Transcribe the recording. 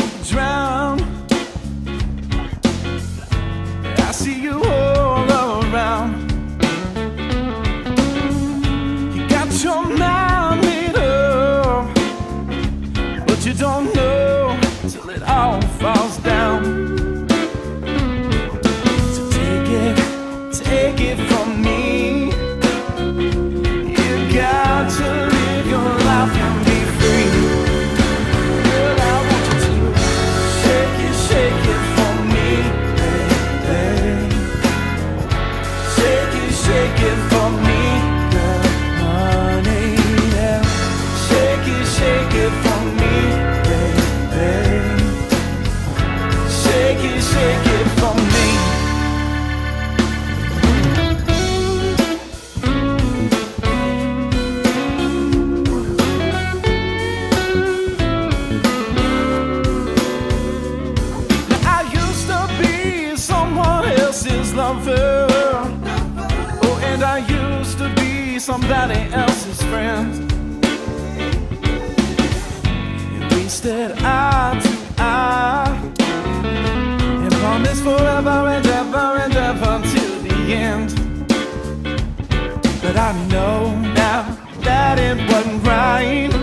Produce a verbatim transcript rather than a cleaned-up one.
drown. I see you all around. You got your mind made up, but you don't know till it all falls down. So take it, take it from me. You got to live your life and be free. Girl, I want you to shake it, shake it for me, baby. Shake it, shake it for me, girl, honey, yeah. Shake it, shake it for me, baby. Shake it, shake it for me. Lover. Oh, and I used to be somebody else's friend. And we stood eye to eye and promised forever and ever and ever till the end. But I know now that it wasn't right.